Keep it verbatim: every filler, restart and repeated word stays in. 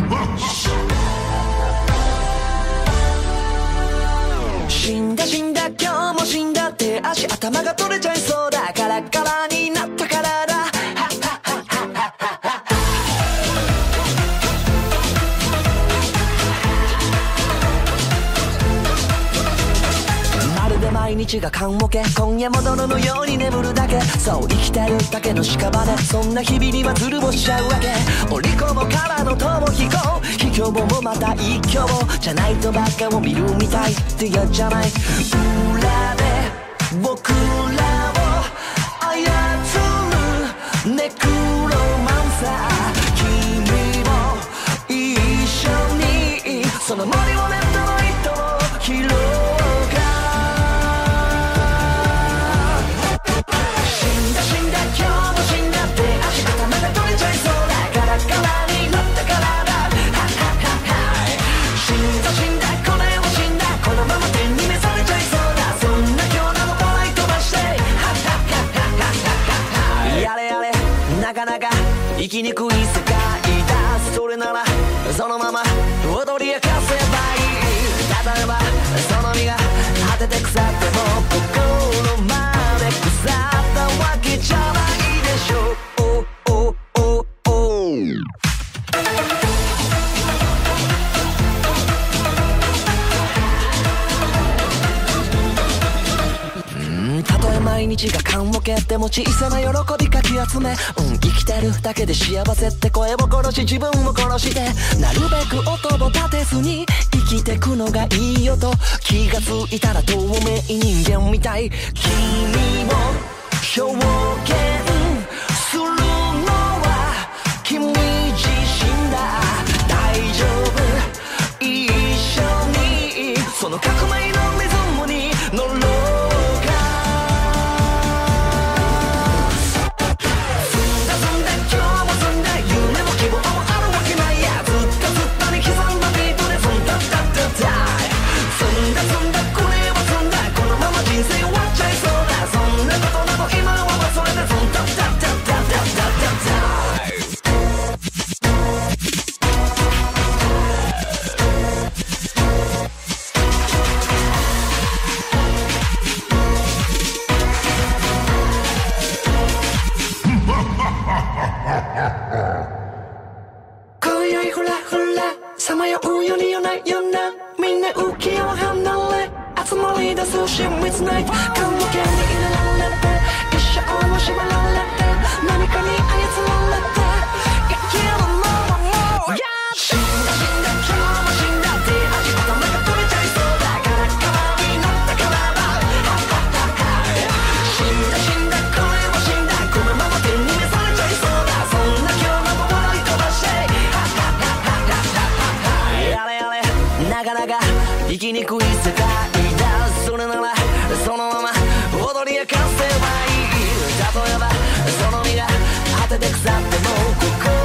死んだ死んだ今日も死んだって足頭が取れちゃいそうだカラカラになったからだまるで毎日が棺桶今夜も泥のように眠るだけそう生きてるだけの屍そんな日々にはずるぼしちゃうわけ織り込むからの逃避行卑怯もまた一挙じゃないとばっかを見るみたいって嫌じゃない裏で僕らを操るネクロマンサー君も一緒にその森をネットの糸を拾うか死んだ死んだ今日も死んだって足頭が取れちゃいそうだカラカラになったからだ死んだ死んだこれも死んだこのまま天に召されちゃいそうだそんな今日なの笑い飛ばしてやれやれなかなか生きにくい世界だそれならそのまま踊り明かせばいい例えばその身が果てて腐っても心まで腐ったわけじゃないでしょうおおおおたとえ毎日が棺桶でも小さな喜びかき集め、うん、生きてるだけで幸せって声を殺し自分を殺してなるべく音を立てずに生きてくのがいいよと気がついたら透明人間みたい君も表現するのは君自身だ大丈夫一緒にその革命のリズムに乗ろうさまようように夜な夜なみんな浮世を離れ集まり出す親密な棺桶に入れられて一生を縛られて何かに操られて生きるのはもうやって死んだ死んだ今日も死んだって足頭が取れちゃいそうだカラカラになったからだ死んだ死んだこれも死んだこのまま天に召されちゃいそうだそんな今日も笑い飛ばしてやれやれなかなか生きにくい世界だそれならそのまま踊り明かせばいい例えばその身が果てて腐っても心